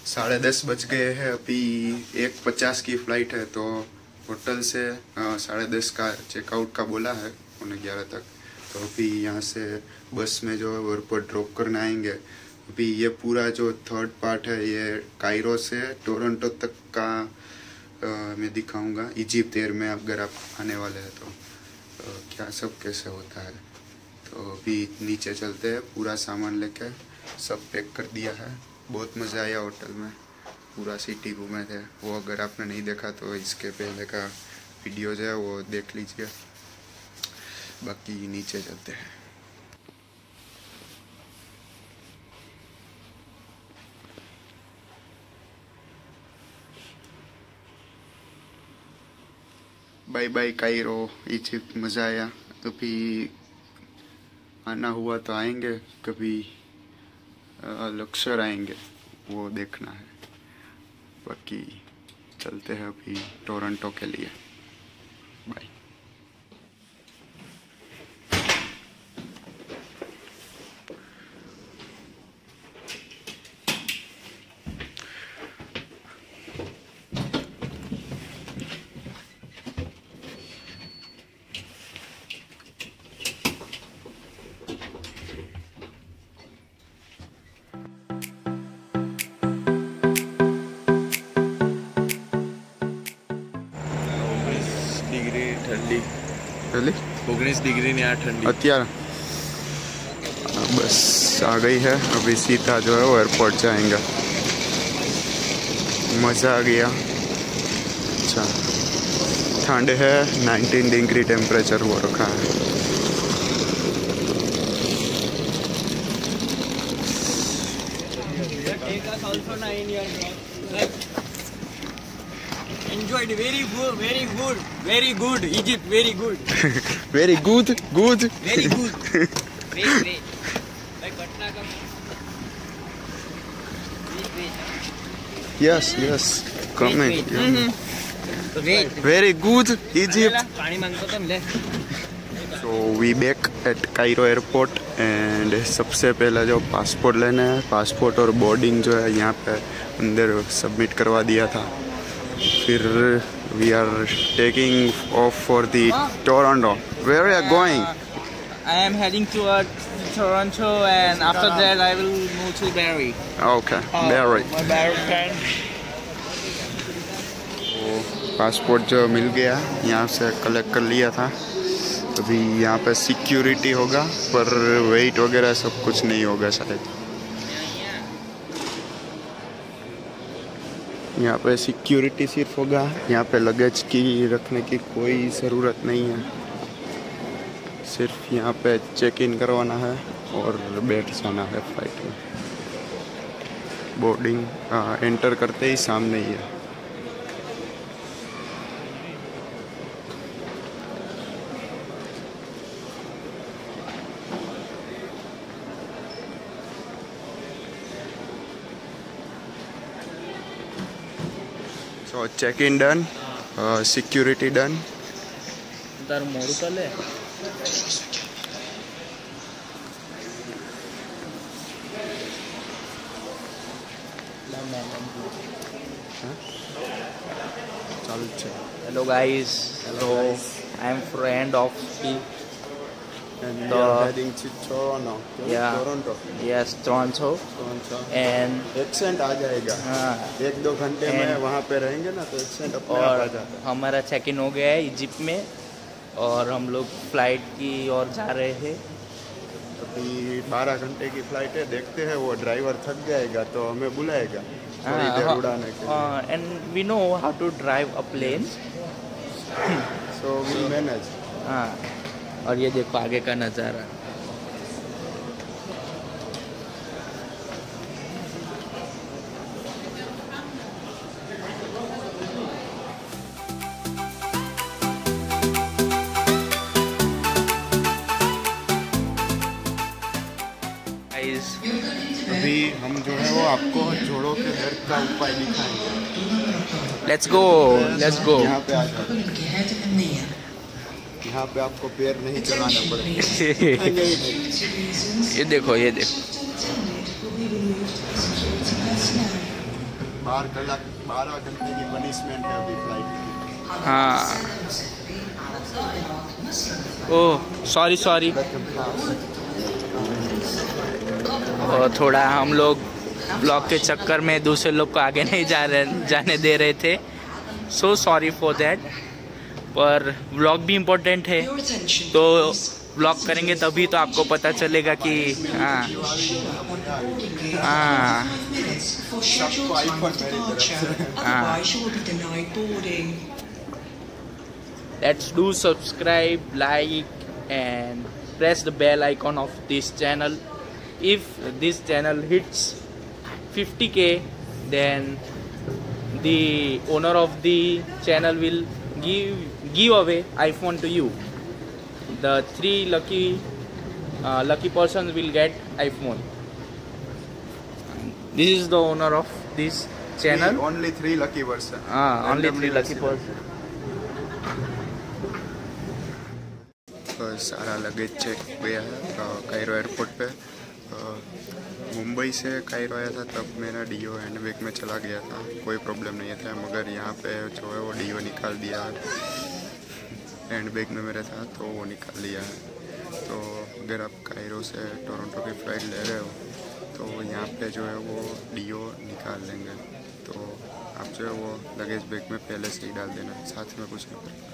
10:30 बज गए हैं। अभी 1:50 की फ़्लाइट है, तो होटल से 10:30 का चेकआउट का बोला है, 11:15 तक। तो अभी यहाँ से बस में जो है एयरपोर्ट ड्रॉप करने आएंगे। अभी ये पूरा जो थर्ड पार्ट है ये कायरो से टोरंटो तक का मैं दिखाऊंगा। इजिप्ट एयर में अगर आप आने वाले हैं तो क्या सब कैसे होता है। तो अभी नीचे चलते हैं, पूरा सामान लेके सब पैक कर दिया है। बहुत मज़ा आया होटल में, पूरा सिटी घूमे थे। वो अगर आपने नहीं देखा तो इसके पहले का वीडियो जो है वो देख लीजिए। बाकी नीचे चलते हैं। Bye bye Cairo, Egypt. मज़ा आया। कभी आना हुआ तो आएंगे, कभी लक्सर आएंगे, वो देखना है। बाकी चलते हैं अभी टोरंटो के लिए। बाय। ठंडी 19 डिग्री नहीं, ठंडी અત્યારે बस आ गई है। अभी सीधा जो है वो एयरपोर्ट जाएंगे। मज़ा आ गया। अच्छा, ठंड है, 19 डिग्री टेम्परेचर हो रखा है। Enjoyed very good, very good, very good. Egypt, very good. Very good, good. Very good. Wait. भाई पटना का. Wait. Yes. Comment. Wait. Very good, Egypt. पानी मांगता तो मिले. So we back at Cairo airport and सबसे पहला जो पासपोर्ट लेना है, पासपोर्ट और बोर्डिंग जो है यहाँ पे अंदर सबमिट करवा दिया था। फिर we are taking off for the Toronto. Where are you going? I am heading toward Toronto and after that I will move to Barrie. Okay, Barrie. My Barrie friend. Passport जो मिल गया, यहाँ से collect कर लिया था। अभी यहाँ पे सिक्योरिटी होगा, पर वेट वगैरह सब कुछ नहीं होगा शायद। यहाँ पे सिक्योरिटी सिर्फ होगा। यहाँ पे लगेज की रखने की कोई ज़रूरत नहीं है। सिर्फ यहाँ पे चेक इन करवाना है और बैठ जाना है फ्लाइट में। बोर्डिंग एंटर करते ही सामने ही है। So check-in done, security done. तार मोरू तले. Hello guys. Hello. I am friend of P. And we are heading to Toronto. Yeah. Toronto. Yes, Toronto. And accent आ जाएगा। 1-2 घंटे में वहाँ पे रहेंगे ना, तो एक्सेंट अपने आप आ और जाएगा। हमारा चेक इन हो गया है इजिप्ट में और हम लोग फ्लाइट की ओर जा रहे हैं। अभी 12 घंटे की फ्लाइट है। देखते हैं, वो ड्राइवर थक जाएगा तो हमें बुलाएगा थोड़ी देर उड़ाने के लिए। And we know how to drive a plane, so we manage. हाँ, और ये देखो आगे का नज़ारा। अभी हम जो है वो आपको जोड़ों के दर्द का उपाय दिखाएंगे। Let's go, let's go. यहाँ पे आ जाओ। यहाँ पे आपको पैर नहीं चलाना पड़ेगा। ये देखो, ये देखो। 12 घंटे की पनिशमेंट है अभी फ्लाइट की। हाँ, ओह सॉरी। और थोड़ा हम लोग ब्लॉग के चक्कर में दूसरे लोग को आगे नहीं जाने दे रहे थे, सो सॉरी फॉर दैट। पर ब्लॉग भी इम्पोर्टेंट है, तो ब्लॉग करेंगे तभी तो आपको पता चलेगा कि हाँ। Let's do subscribe, like and press the bell icon of this channel. If this channel hits 50k, then the owner of the channel will give away iPhone to you. The 3 lucky persons will get iPhone. This is the owner of this channel. Only 3 lucky person. Only 3 lucky person. सारा luggage check गया है Cairo airport पे। मुंबई से Cairo आया था तब मेरा do handbag में चला गया था, कोई प्रॉब्लम नहीं था, मगर यहाँ पे जो है वो डीओ निकाल दिया है। हैंडबैग में मेरा था तो वो निकाल लिया है। तो अगर आप कायरो से टोरंटो की फ़्लाइट ले रहे हो तो यहाँ पे जो है वो डीओ निकाल लेंगे, तो आप जो है वो लगेज बैग में पहले से ही डाल देना, साथ में कुछ नहीं करना।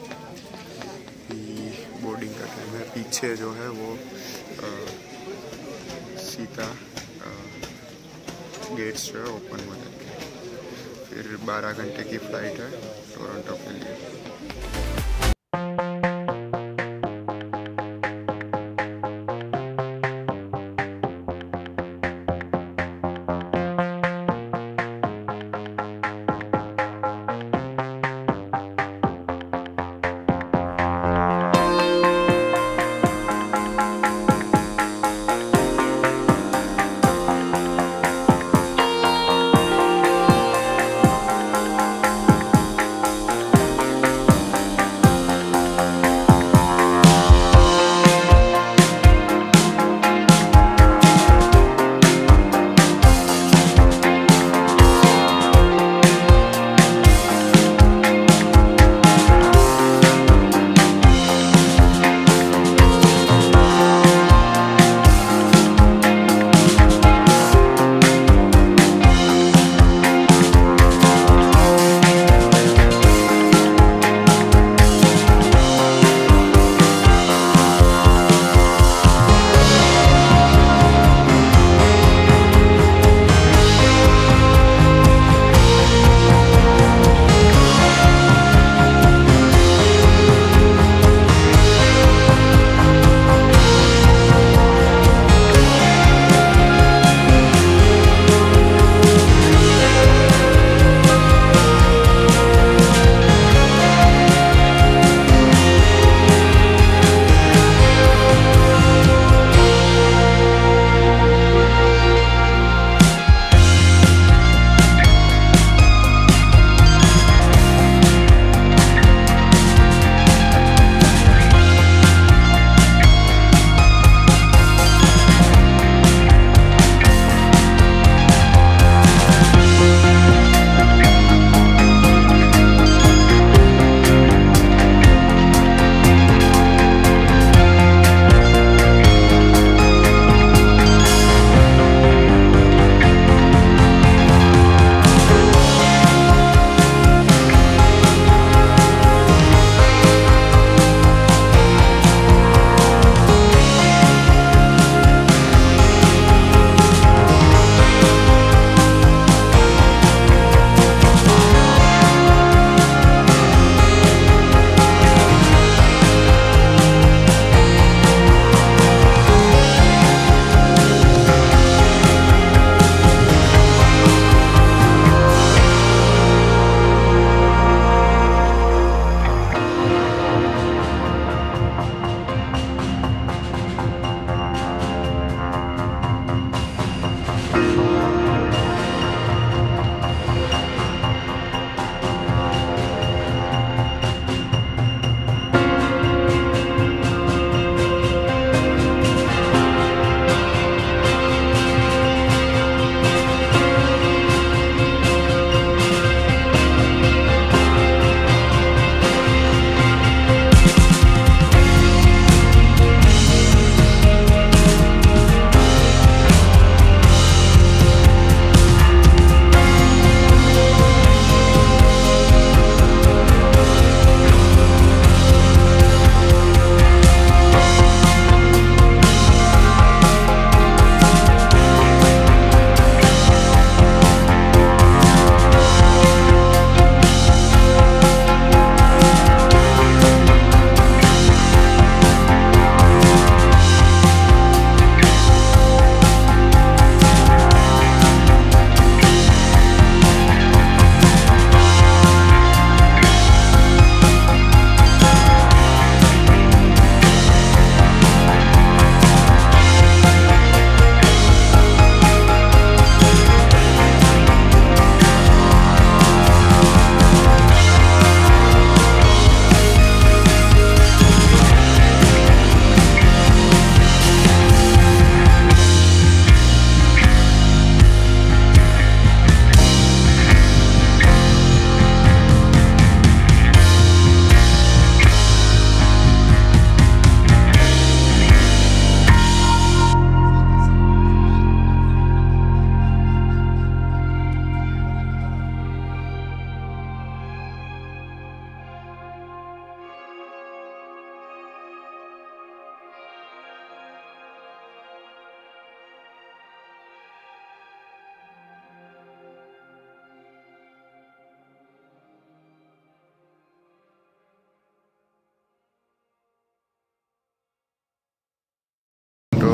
बोर्डिंग का टाइम है, पीछे जो है वो सीधा गेट्स जो है ओपन हो जाएंगे। फिर 12 घंटे की फ़्लाइट है टोरंटो के लिए।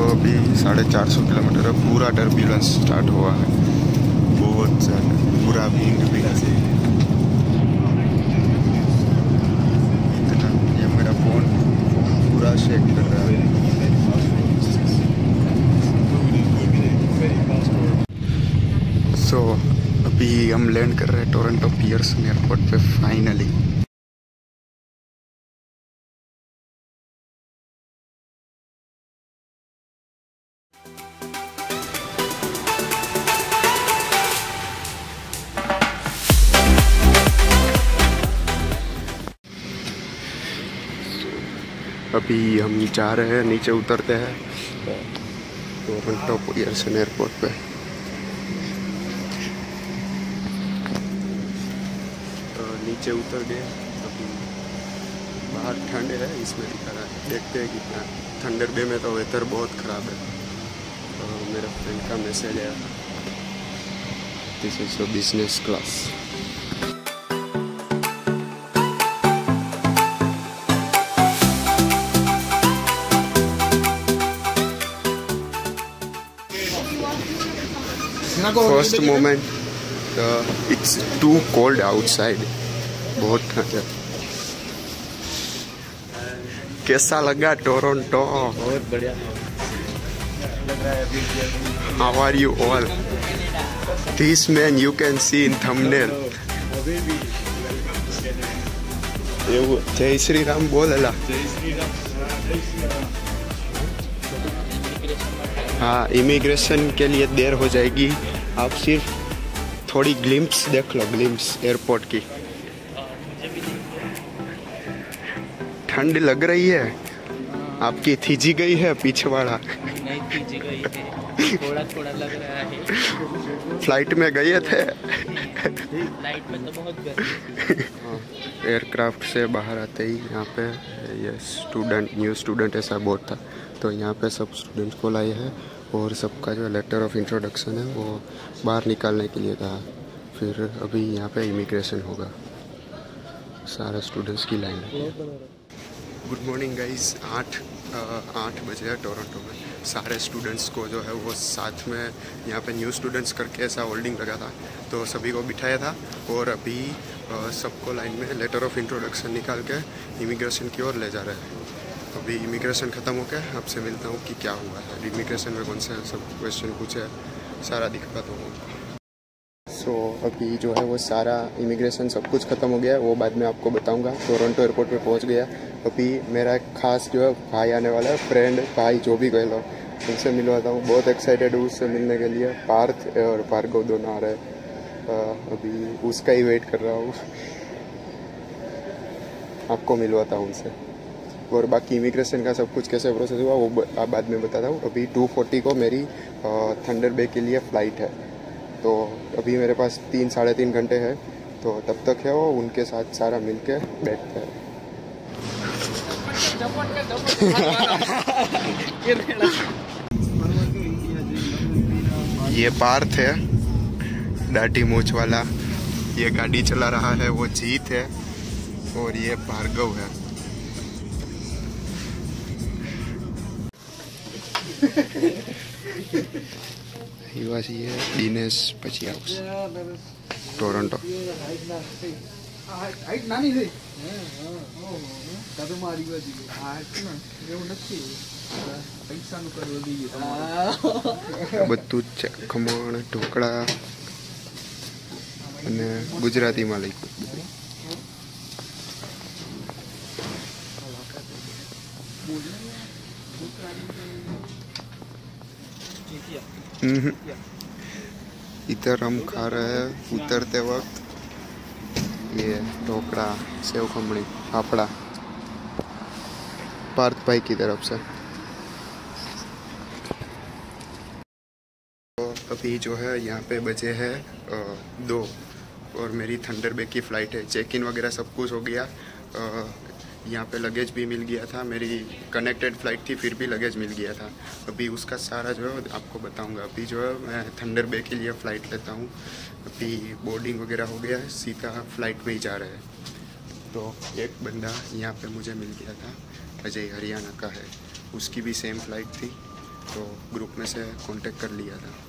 अभी 450 किलोमीटर है, पूरा टर्ब्यूलेंस स्टार्ट हुआ है, बहुत ज़्यादा, पूरा विंड भी इतना। ये मेरा फ़ोन पूरा शेक कर रहा है। सो अभी हम लैंड कर रहे हैं टोरंटो पियर्सन एयरपोर्ट पे फाइनली। अभी हम जा रहे हैं, नीचे उतरते हैं टोरंटो पियर्सन एयरपोर्ट पे। तो नीचे उतर गए, अभी बाहर ठंड है, इसमें दिखा रहा है, देखते हैं कितना। थंडर बे में तो वेदर बहुत ख़राब है। तो मेरे फ्रेंड का मैसेज आया, this is business class. First moment, it's too cold outside, बहुत ठंड है। कैसा लगा टोरंटो? बहुत बढ़िया लग रहा है। How are you all? This man you can see in thumbnail. जय श्री राम बोल अला। हाँ, इमिग्रेशन के लिए देर हो जाएगी, आप सिर्फ थोड़ी ग्लिम्प्स देख लो, ग्लिम्प्स एयरपोर्ट की। ठंड लग रही है आपकी? थीजी गई है पीछे वाला? नहीं थीजी गई है, थोड़ा थोड़ा लग रहा है। फ्लाइट में गए थे? फ्लाइट में तो बहुत गर्मी। एयरक्राफ्ट से बाहर आते ही यहाँ पे ये स्टूडेंट, न्यू स्टूडेंट ऐसा बोर्ड था, तो यहाँ पे सब स्टूडेंट्स को लाए हैं और सबका जो लेटर ऑफ इंट्रोडक्शन है वो बाहर निकालने के लिए कहा। फिर अभी यहाँ पे इमिग्रेशन होगा, सारे स्टूडेंट्स की लाइन है। गुड मॉर्निंग गाइस, 8 बजे है टोरंटो में। सारे स्टूडेंट्स को जो है वो साथ में यहाँ पे न्यू स्टूडेंट्स करके ऐसा होल्डिंग लगा था, तो सभी को बिठाया था और अभी सबको लाइन में लेटर ऑफ इंट्रोडक्शन निकाल के इमिग्रेशन की ओर ले जा रहे हैं। अभी इमिग्रेशन ख़त्म हो गया, आपसे मिलता हूँ कि क्या हुआ है इमिग्रेशन में, कौन से सब क्वेश्चन पूछे, सारा दिखाता हूँ। सो अभी जो है वो सारा इमिग्रेशन सब कुछ ख़त्म हो गया है, वो बाद में आपको बताऊंगा। टोरंटो एयरपोर्ट पे पहुंच गया। अभी मेरा एक खास जो है भाई आने वाला है, फ्रेंड भाई जो भी कह लो, उनसे मिलवाता हूँ। बहुत एक्साइटेड हूँ उससे मिलने के लिए। पार्थ और भार्गव दोनों आ रहे हैं, अभी उसका ही वेट कर रहा हूँ। आपको मिलवाता हूँ उनसे, और बाकी इमिग्रेशन का सब कुछ कैसे प्रोसेस हुआ वो बाद में बताता हूँ। अभी 2:40 को मेरी थंडर बे के लिए फ़्लाइट है, तो अभी मेरे पास 3-3.5 घंटे है, तो तब तक है वो उनके साथ सारा मिलके बैठते हैं। ये पार्थ है, दाढ़ी मूछ वाला, ये गाड़ी चला रहा है वो जीत है, और ये भार्गव है। ये दिनेश પછી આવશે ટોરન્ટો। બધું જ છે, ખમણ ઢોકળા અને ગુજરાતીમાં લખ્યું। इधर हम खा रहे हैं उतरते वक्त ये ढोकड़ा, सेव खमणी, फाफड़ा, पार्थ भाई की तरफ से। तो अभी जो है यहाँ पे बजे है 2 और मेरी थंडर बे की फ़्लाइट है। चेक इन वगैरह सब कुछ हो गया, यहाँ पे लगेज भी मिल गया था। मेरी कनेक्टेड फ़्लाइट थी, फिर भी लगेज मिल गया था। अभी उसका सारा जो है आपको बताऊंगा। अभी जो है मैं थंडर बे के लिए फ़्लाइट लेता हूँ। अभी बोर्डिंग वगैरह हो गया है, सीधा फ़्लाइट में ही जा रहे हैं। तो एक बंदा यहाँ पे मुझे मिल गया था, अजय हरियाणा का है, उसकी भी सेम फ़्लाइट थी, तो ग्रुप में से कांटेक्ट कर लिया था।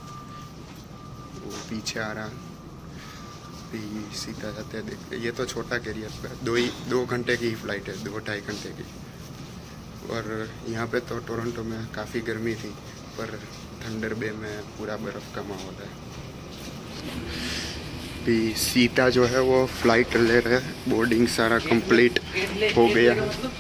वो पीछे आ रहा, भी सीधा जाते देखते। ये तो छोटा कैरियर है, 2 घंटे की फ़्लाइट है, 2-2.5 घंटे की। और यहाँ पे तो टोरंटो में काफ़ी गर्मी थी, पर थंडर बे में पूरा बर्फ़ का माहौल है। भी सीता जो है वो फ़्लाइट ले रहे, बोर्डिंग सारा कंप्लीट हो गया।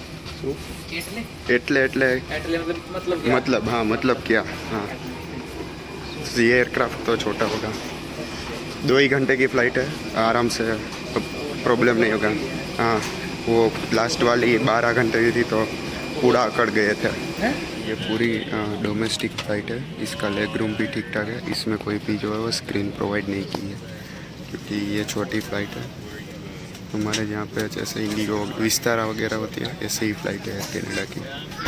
मतलब हाँ, मतलब क्या, हाँ, ये एयरक्राफ्ट तो छोटा होगा। 2 ही घंटे की फ़्लाइट है, आराम से, प्रॉब्लम नहीं होगा। हाँ, वो लास्ट वाली 12 घंटे की थी तो पूरा अकड़ गए थे। ये पूरी डोमेस्टिक फ़्लाइट है, इसका लेग रूम भी ठीक ठाक है। इसमें कोई भी जो है वो स्क्रीन प्रोवाइड नहीं की है, क्योंकि ये छोटी फ़्लाइट है। हमारे यहाँ पे जैसे इंडिगो विस्तारा वगैरह होती है, ऐसे ही फ़्लाइट है कनाडा की।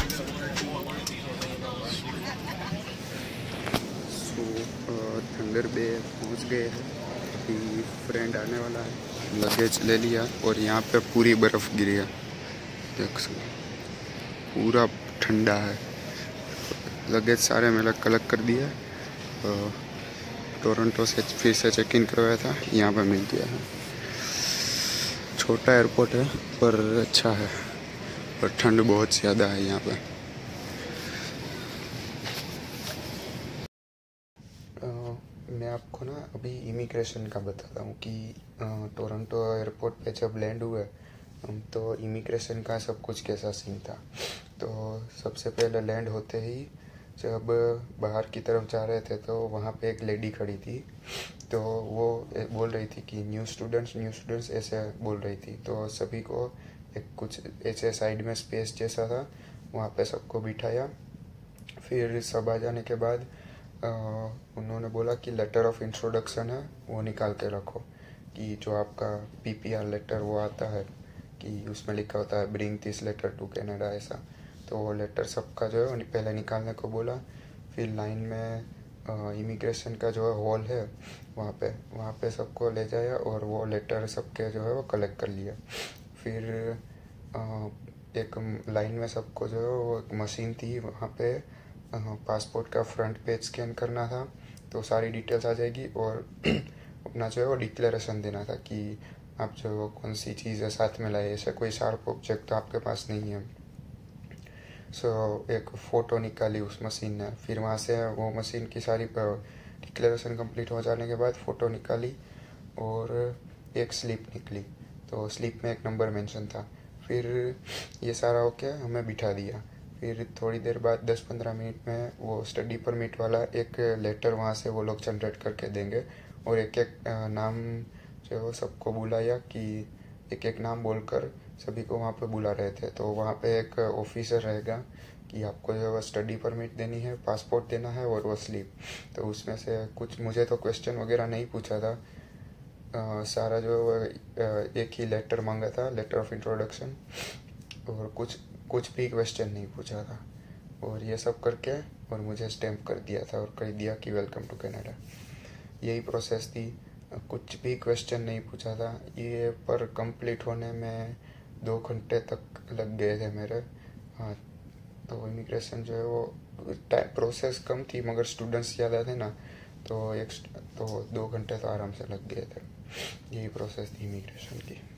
थंडर बे पहुँच गए हैं, अभी फ्रेंड आने वाला है, लगेज ले लिया और यहाँ पे पूरी बर्फ़ गिरी है, देख सकते, पूरा ठंडा है। लगेज सारे मैंने कलेक्ट कर दिया। टोरंटो से फिर से चेक इन करवाया था, यहाँ पे मिल गया है। छोटा एयरपोर्ट है पर अच्छा है, पर ठंड बहुत ज़्यादा है यहाँ पे। मैं आपको ना अभी इमिग्रेशन का बताता हूँ कि टोरंटो एयरपोर्ट पे जब लैंड हुए तो इमिग्रेशन का सब कुछ कैसा सीन था। तो सबसे पहले लैंड होते ही जब बाहर की तरफ जा रहे थे तो वहाँ पे एक लेडी खड़ी थी, तो वो बोल रही थी कि न्यू स्टूडेंट्स ऐसे बोल रही थी। तो सभी को एक कुछ ऐसे साइड में स्पेस जैसा था, वहाँ पे सबको बिठाया। फिर सब आ जाने के बाद उन्होंने बोला कि लेटर ऑफ इंट्रोडक्शन है वो निकाल के रखो, कि जो आपका PPR लेटर वो आता है कि उसमें लिखा होता है bring this letter to Canada, ऐसा। तो वो लेटर सबका जो है पहले निकालने को बोला। फिर लाइन में इमिग्रेशन का जो है हॉल है, वहाँ पे सबको ले जाया और वो लेटर सबके जो है वो कलेक्ट कर लिया। फिर एक लाइन में सबको जो है वो एक मशीन थी, वहाँ पे पासपोर्ट का फ्रंट पेज स्कैन करना था, तो सारी डिटेल्स आ जाएगी। और अपना जो है वो डिक्लेरेशन देना था कि आप जो कौन सी चीज़ है साथ में लाए, ऐसा कोई शार्प ऑब्जेक्ट तो आपके पास नहीं है। एक फ़ोटो निकाली उस मशीन ने। फिर वहाँ से वो मशीन की सारी डिक्लेरेशन कंप्लीट हो जाने के बाद फ़ोटो निकाली और एक स्लिप निकली, तो स्लिप में एक नंबर मेंशन था। फिर ये सारा होके हमें बिठा दिया। फिर थोड़ी देर बाद 10-15 मिनट में वो स्टडी परमिट वाला एक लेटर वहाँ से वो लोग जनरेट करके देंगे, और एक एक नाम जो है वो सबको बुलाया कि एक एक नाम बोलकर सभी को वहाँ पे बुला रहे थे। तो वहाँ पे एक ऑफिसर रहेगा कि आपको जो है स्टडी परमिट देनी है, पासपोर्ट देना है और वो स्लिप। तो उसमें से कुछ मुझे तो क्वेश्चन वगैरह नहीं पूछा था, सारा जो एक ही लेटर मांगा था, लेटर ऑफ इंट्रोडक्शन, और कुछ भी क्वेश्चन नहीं पूछा था। और ये सब करके और मुझे स्टैम्प कर दिया था और कह दिया कि वेलकम टू कनाडा। यही प्रोसेस थी, कुछ भी क्वेश्चन नहीं पूछा था। ये पर कंप्लीट होने में 2 घंटे तक लग गए थे मेरे। हाँ, तो इमिग्रेशन जो है वो प्रोसेस कम थी मगर स्टूडेंट्स ज़्यादा थे ना, तो 2 घंटे तो आराम से लग गए थे। यही प्रोसेस थी इमिग्रेशन की।